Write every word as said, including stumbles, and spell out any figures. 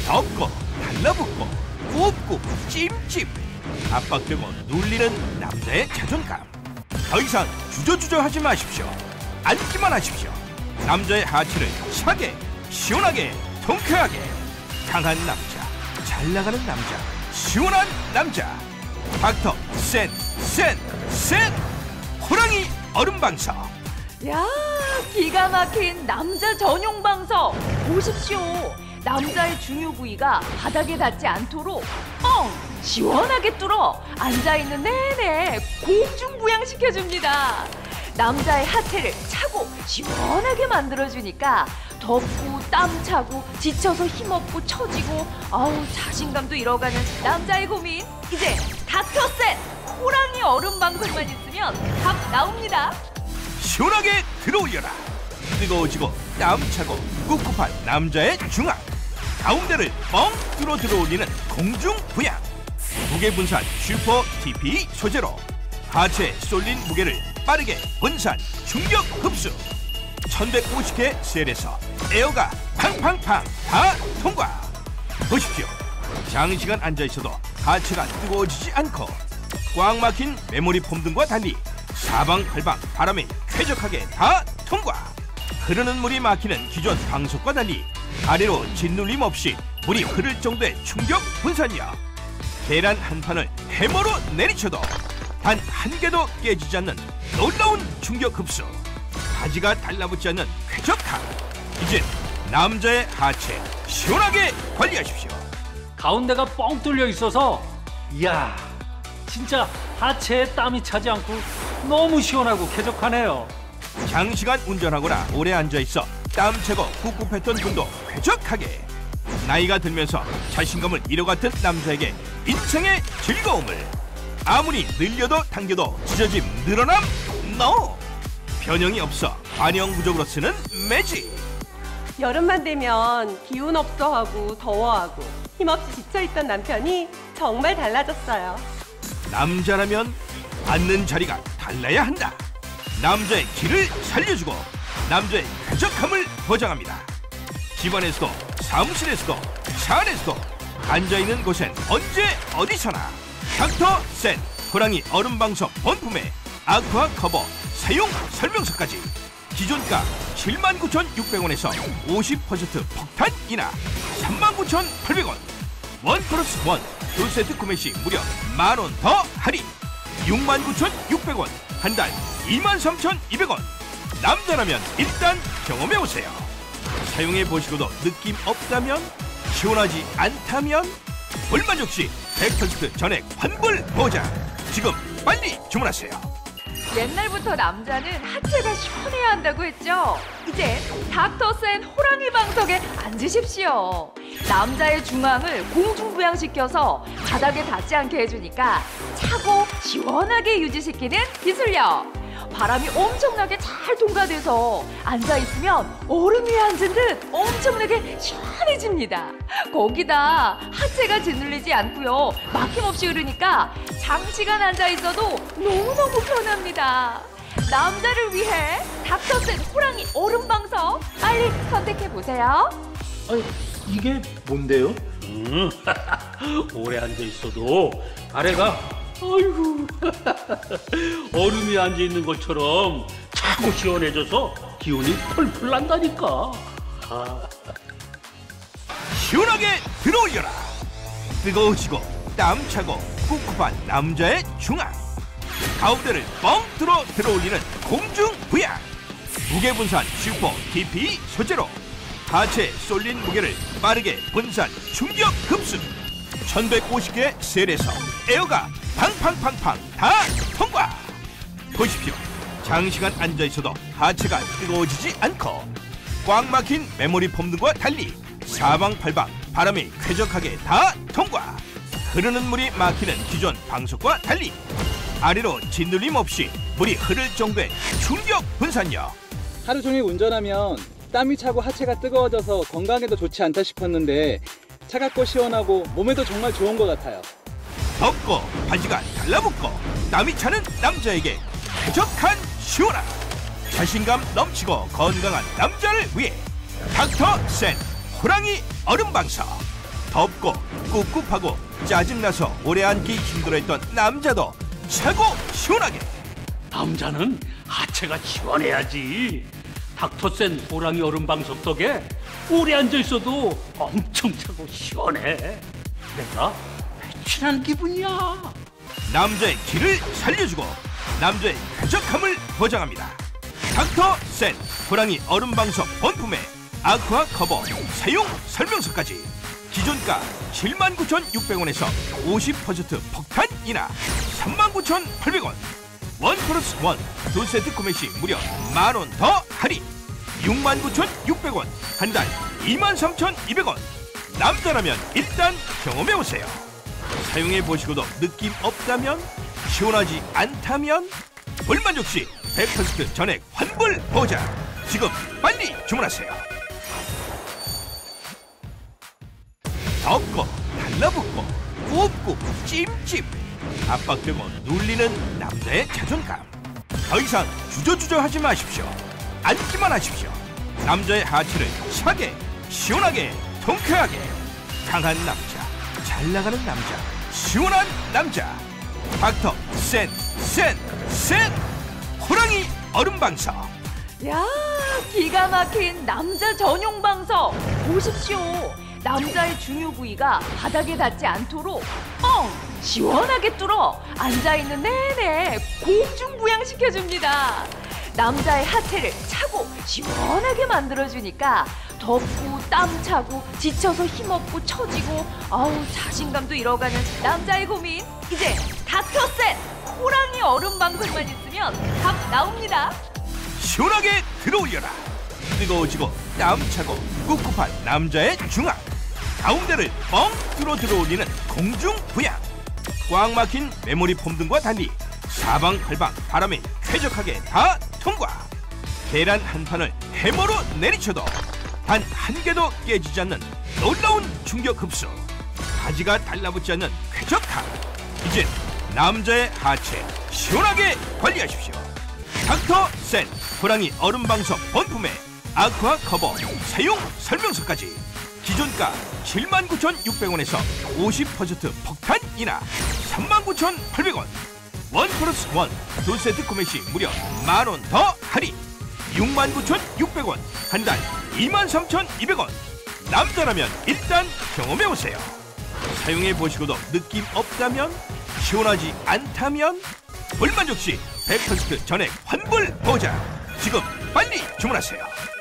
덮고 달라붙고 굽고 찜찜 압박되고 눌리는 남자의 자존감. 더 이상 주저주저 하지 마십시오. 앉기만 하십시오. 남자의 하체를 차게 시원하게 통쾌하게 강한 남자, 잘 나가는 남자, 시원한 남자. 닥터 센 센 센 호랑이 얼음 방석. 야, 기가 막힌 남자 전용 방석 보십시오. 남자의 중요 부위가 바닥에 닿지 않도록 뻥 시원하게 뚫어 앉아있는 내내 공중부양시켜줍니다. 남자의 하체를 차고 시원하게 만들어주니까 덥고 땀 차고 지쳐서 힘없고 처지고 아우 자신감도 잃어가는 남자의 고민, 이제 닥터센 호랑이 얼음 방석만 있으면 답 나옵니다. 시원하게 들어올려라. 뜨거워지고 땀차고 꿉꿉한 남자의 중앙, 가운데를 뻥 뚫어 들어올리는 공중 부양, 무게 분산 슈퍼 티피 소재로 하체에 쏠린 무게를 빠르게 분산 충격 흡수. 천백오십 개 셀에서 에어가 팡팡팡 다 통과. 보십시오. 장시간 앉아있어도 하체가 뜨거워지지 않고 꽉 막힌 메모리 폼 등과 달리 사방팔방 바람이 쾌적하게 다 통과. 흐르는 물이 막히는 기존 방석과 달리 아래로 짓눌림 없이 물이 흐를 정도의 충격 분산력. 계란 한 판을 해머로 내리쳐도 단 한 개도 깨지지 않는 놀라운 충격 흡수. 바지가 달라붙지 않는 쾌적함. 이젠 남자의 하체 시원하게 관리하십시오. 가운데가 뻥 뚫려 있어서 이야, 진짜 하체에 땀이 차지 않고 너무 시원하고 쾌적하네요. 장시간 운전하거나 오래 앉아있어 땀차고 꿉꿉했던 분도 쾌적하게. 나이가 들면서 자신감을 잃어갔던 남자에게 인생의 즐거움을. 아무리 늘려도 당겨도 찢어짐 늘어남 노. 변형이 없어 반영 부족으로 쓰는 매직. 여름만 되면 기운 없어 하고 더워하고 힘없이 지쳐있던 남편이 정말 달라졌어요. 남자라면 앉는 자리가 달라야 한다. 남자의 길을 살려주고 남자의 쾌적함을 보장합니다. 집안에서도 사무실에서도 차 안에서도 앉아있는 곳엔 언제 어디서나 닥터 센 호랑이 얼음 방석 본품에 아쿠아 커버 사용 설명서까지. 기존가 칠만 구천육백 원에서 오십 퍼센트 폭탄 인하 삼만 구천팔백 원. 원 플러스 원 두 세트 구매 시 무려 만 원 더 할인. 육만 구천육백 원. 한 달 이만 삼천이백 원. 남자라면 일단 경험해보세요. 사용해보시고도 느낌 없다면, 시원하지 않다면 불만족 시 백 퍼센트 전액 환불 보장. 지금 빨리 주문하세요. 옛날부터 남자는 하체가 시원해야 한다고 했죠. 이제 닥터센 호랑이 방석에 앉으십시오. 남자의 중앙을 공중부양시켜서 바닥에 닿지 않게 해주니까 차고 시원하게 유지시키는 기술력. 바람이 엄청나게 잘 통과돼서 앉아있으면 얼음 위에 앉은 듯 엄청나게 시원해집니다. 거기다 하체가 짓눌리지 않고요. 막힘없이 흐르니까 장시간 앉아있어도 너무너무 편합니다. 남자를 위해 닥터센 호랑이 얼음 방석 빨리 선택해보세요. 아니, 이게 뭔데요? 음, 오래 앉아 있어도 아래가 아이고 얼음이 앉아 있는 것처럼 자꾸 시원해져서 기운이 펄펄 난다니까. 아. 시원하게 들어올려라. 뜨거워지고 땀차고 꿉꿉한 남자의 중앙, 가운데를 뻥 뚫어 들어올리는 공중 부양, 무게 분산 슈퍼 티피 소재로 하체에 쏠린 무게를 빠르게 분산 충격 흡수. 천백오십 개 셀에서 에어가 팡팡팡팡 다 통과. 보십시오. 장시간 앉아있어도 하체가 뜨거워지지 않고 꽉 막힌 메모리 폼 등과 달리 사방팔방 바람이 쾌적하게 다 통과. 흐르는 물이 막히는 기존 방석과 달리 아래로 짓눌림 없이 물이 흐를 정도의 충격 분산력. 하루 종일 운전하면 땀이 차고 하체가 뜨거워져서 건강에도 좋지 않다 싶었는데 차갑고 시원하고 몸에도 정말 좋은 것 같아요. 덥고 바지가 달라붙고 땀이 차는 남자에게 쾌적한 시원함. 자신감 넘치고 건강한 남자를 위해 닥터 센 호랑이 얼음 방석. 덥고 꿉꿉하고 짜증나서 오래 앉기 힘들어했던 남자도 차고 시원하게. 남자는 하체가 시원해야지. 닥터센 호랑이 얼음 방석 덕에 오래 앉아 있어도 엄청 차고 시원해. 내가 배출한 기분이야. 남자의 기를 살려주고 남자의 쾌적함을 보장합니다. 닥터센 호랑이 얼음 방석 본품에 아쿠아 커버 사용 설명서까지. 기존가 칠만 구천육백 원에서 오십 퍼센트 폭탄 인하 삼만 구천팔백 원. 원 플러스 원 두 세트 구매 시 무려 만 원 더 할인. 육만 구천육백 원. 한 달 이만 삼천이백 원. 남자라면 일단 경험해 보세요. 사용해 보시고도 느낌 없다면, 시원하지 않다면 불만족 시 백 퍼센트 전액 환불 보장. 지금 빨리 주문하세요. 덥고 달라붙고 굽고 찜찜 압박되고 눌리는 남자의 자존감. 더 이상 주저주저 하지 마십시오. 앉기만 하십시오. 남자의 하체를 차게 시원하게 통쾌하게. 강한 남자, 잘 나가는 남자, 시원한 남자. 닥터 센 센 센 호랑이 얼음 방석. 야, 기가 막힌 남자 전용 방석 보십시오. 남자의 중요 부위가 바닥에 닿지 않도록 뻥 시원하게 뚫어 앉아있는 내내 공중 부양시켜줍니다. 남자의 하체를 차고 시원하게 만들어주니까 덥고 땀 차고 지쳐서 힘없고 처지고 아우 자신감도 잃어가는 남자의 고민, 이제 닥터센 호랑이 얼음 방석만 있으면 답 나옵니다. 시원하게 들어올려라. 뜨거워지고 땀차고 꿉꿉한 남자의 중앙. 가운데를 뻥 뚫어 들어올리는 공중 부양. 꽉 막힌 메모리 폼 등과 달리 사방팔방 바람이 쾌적하게 다 통과. 계란 한 판을 해머로 내리쳐도 단 한 개도 깨지지 않는 놀라운 충격 흡수. 바지가 달라붙지 않는 쾌적함. 이제 남자의 하체 시원하게 관리하십시오. 닥터센 호랑이 얼음 방석 본품에 아쿠아 커버 사용 설명서까지. 기존가 칠만 구천육백 원에서 오십 퍼센트 폭탄 인하 삼만 구천팔백 원. 원 플러스 원 두 세트 구매 시 무려 만 원 더 할인. 육만 구천육백 원. 한 달 이만 삼천이백 원. 남자라면 일단 경험해보세요. 사용해보시고도 느낌 없다면, 시원하지 않다면 불만족 시 백 퍼센트 전액 환불 보장. 지금 빨리 주문하세요.